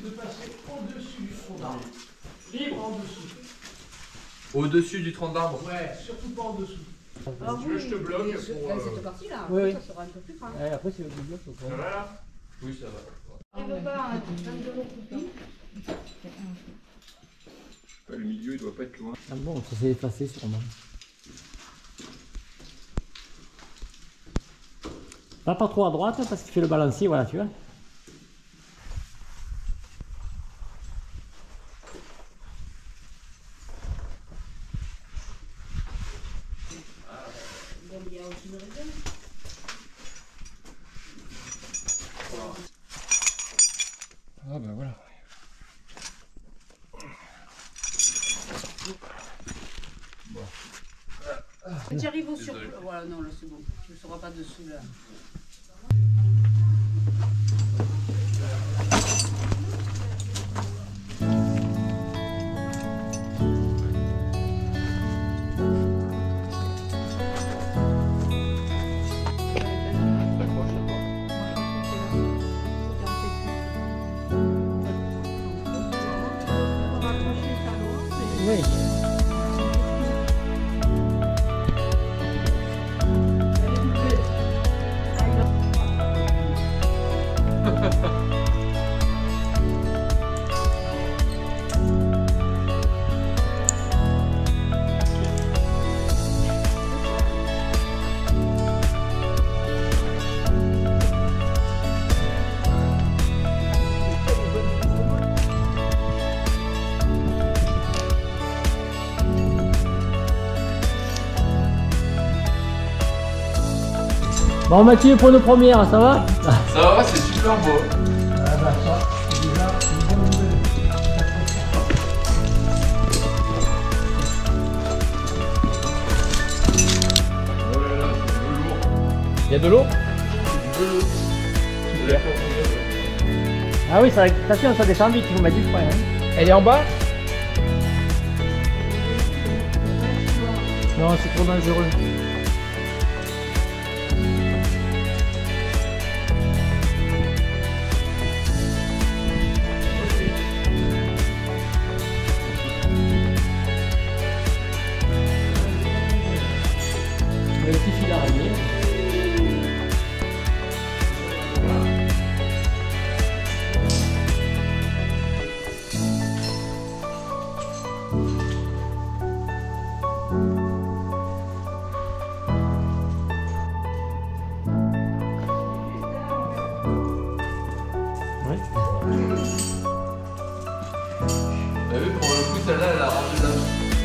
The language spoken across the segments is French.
de passer au-dessus du tronc d'arbre. Libre en dessous. Au-dessus du tronc d'arbre? Ouais, surtout pas en dessous. Alors, Tu veux que je te bloque pour... cette partie-là, Oui, ça sera un peu plus grand. Et après, c'est le bloc. Ça va là? Oui, ça va. Tu veux pas un de l'eau coupée? Le milieu, il doit pas être loin. Ah bon, ça s'est effacé sûrement. Pas trop à droite parce qu'il fait le balancier, voilà, tu vois. Il y a aussi une réserve. Ah ben voilà. Tu arrives au surplomb. Voilà, non, là c'est bon. Tu ne seras pas dessous là. Oui. Bon Mathieu, pour nos premières, ça va? Ça va, c'est super beau. Ah bah ça, c'est déjà une bonne nouvelle. Il y a de l'eau? Super. Ah oui, attention, ça descend vite, vous m'avez dit, je crois. Hein. Elle est en bas? Non, c'est trop dangereux. Le petit fil d'araignée. Ouais. T'as vu, pour le coup, celle-là, elle a rendu la...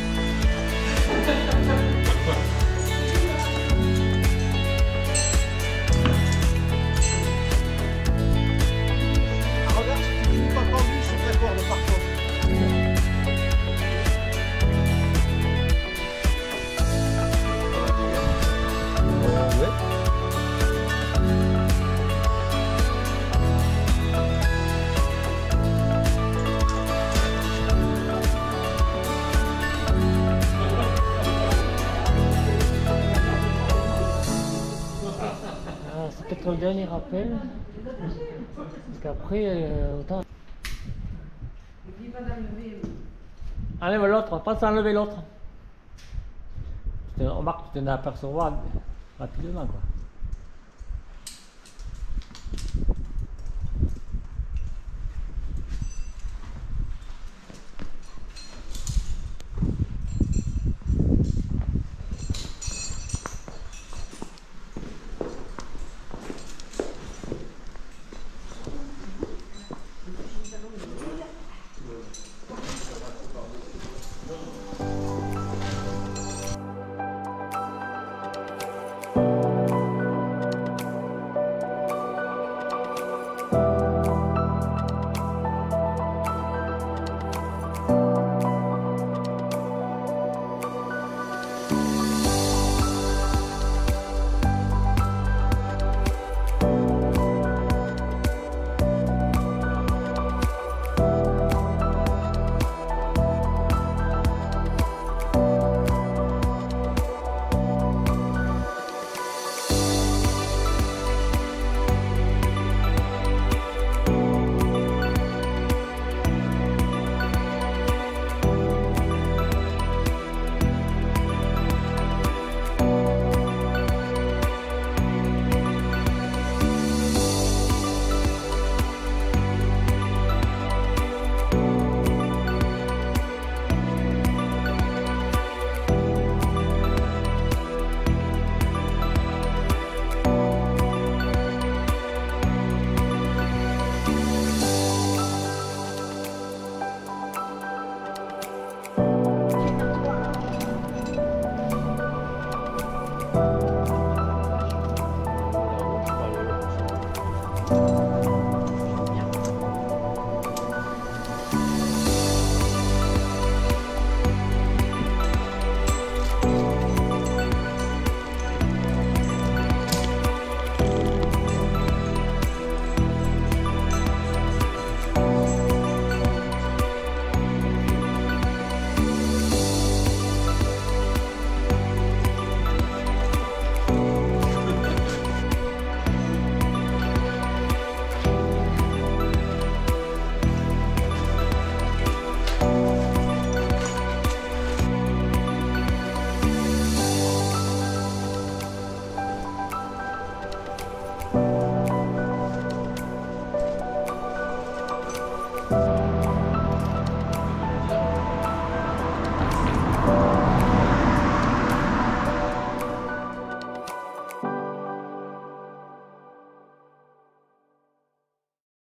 Regarde, si tu finis pas pendu sur ta corde par contre. Ah, c'est peut-être le dernier rappel. Parce qu'après, autant. Enlève l'autre, pense à enlever l'autre. On remarque que tu t'en apercevoir rapidement quoi.